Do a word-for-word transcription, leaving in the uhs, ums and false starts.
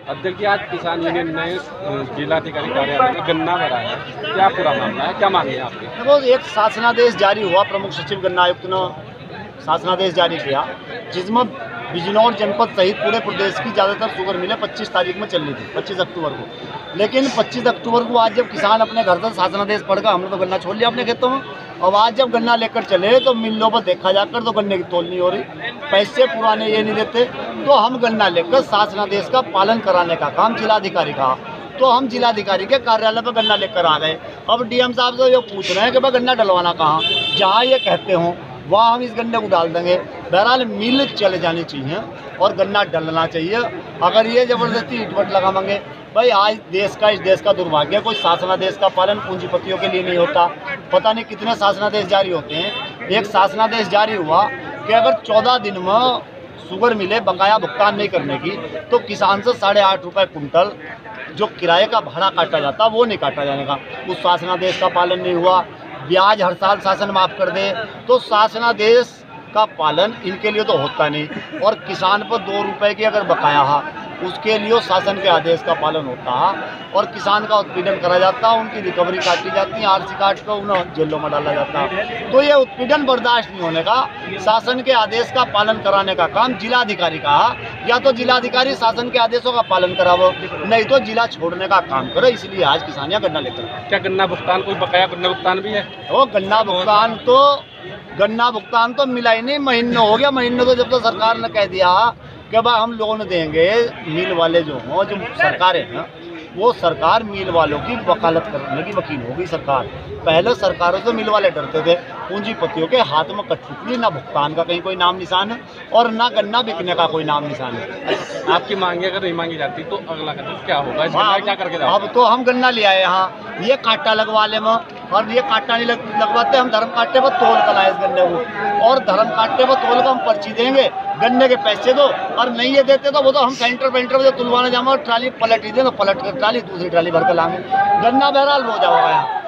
अध्यक्ष जी, आज किसान यूनियन ने जिलाधिकारी कार्यालय में गन्ना भरा है, क्या पूरा मामला है, क्या मांगे आपके? देखो, एक शासनादेश जारी हुआ, प्रमुख सचिव गन्ना आयुक्त ने शासनादेश जारी किया, जिसमें बिजनौर जनपद सहित पूरे प्रदेश की ज़्यादातर शुगर मिलें पच्चीस तारीख में चलनी थी, पच्चीस अक्टूबर को। लेकिन पच्चीस अक्टूबर को आज जब किसान अपने घर से शासनादेश पढ़ कर, हमने तो गन्ना छोड़ लिया अपने खेतों में, अब आज जब गन्ना लेकर चले तो मिलों पर देखा जाकर तो गन्ने की तोल नहीं हो रही, पैसे पुराने ये नहीं देते, तो हम गन्ना लेकर शासनादेश का पालन कराने का काम जिलाधिकारी का, तो हम जिलाधिकारी के कार्यालय पर गन्ना लेकर आ गए। अब डीएम साहब से ये पूछ रहे हैं कि भाई गन्ना डलवाना कहाँ, जहाँ ये कहते हों वहाँ हम इस गन्ने को डाल देंगे। बहरहाल मिल चले जानी चाहिए और गन्ना डलना चाहिए। अगर ये ज़बरदस्ती इटवट लगाएंगे, भाई आज देश का इस देश का दुर्भाग्य, कोई शासनादेश का पालन पूंजीपतियों के लिए नहीं होता। पता नहीं कितने शासनादेश जारी होते हैं। एक शासनादेश जारी हुआ कि अगर चौदह दिन में शुगर मिले बकाया भुगतान नहीं करने की, तो किसान से साढ़े आठ रुपये कुंटल जो किराए का भाड़ा काटा जाता वो नहीं काटा जाने का। उस शासनादेश का पालन नहीं हुआ। ब्याज हर साल शासन माफ़ कर दे, तो शासनादेश का पालन इनके लिए तो होता नहीं। और किसान पर दो रुपए की अगर बकाया है, उसके लिए शासन के आदेश का पालन होता है और किसान का उत्पीड़न करा जाता है, उनकी रिकवरी काटी जाती है, आरसी काट कर उन्हें जेलों में डाला जाता है। तो ये उत्पीड़न बर्दाश्त नहीं होने का, शासन के आदेश का पालन कराने का काम जिलाधिकारी का है। या तो जिलाधिकारी शासन के आदेशों का पालन करावो, नहीं तो जिला छोड़ने का काम करे। इसलिए आज किसान यहाँ गन्ना लेकर। क्या गन्ना भुगतान, कोई बकाया गन्ना भुगतान भी है? वो गन्ना भुगतान तो गन्ना भुगतान तो मिला ही नहीं, महीने हो गया। महीने तो जब तो सरकार ने कह दिया कि भाई हम लोन देंगे, मिल वाले जो हों, जो सरकारें हैं वो सरकार मिल वालों की वकालत करने की वकील होगी सरकार। पहले सरकारों से मिल वाले डरते थे, पूंजीपतियों के हाथ में कठपुतली, ना भुगतान का कहीं कोई नाम निशान है और ना गन्ना बिकने का कोई नाम निशान है। आपकी मांगे अगर नहीं मांगी जाती तो अगला कदम क्या होगा? इस हाँ, क्या करके जाओ? अब तो हम गन्ना ले आए यहाँ, ये कांटा लगवा ले में, और ये कांटा नहीं लग, लगवाते हम धर्म कांटे पर तोल कर लाए इस गन्ने को, और धर्म कांटे पर तोल कर हम पर्ची देंगे, गन्ने के पैसे दो, और नहीं ये देते तो वो तो हम सेंटर पेंटर में तुलवाने जाएंगे और ट्राली पलट ही दें तो पलट कर ट्राली दूसरी ट्राली भर कर लाएंगे। गन्ना बहरहाल हो जाएगा यहाँ।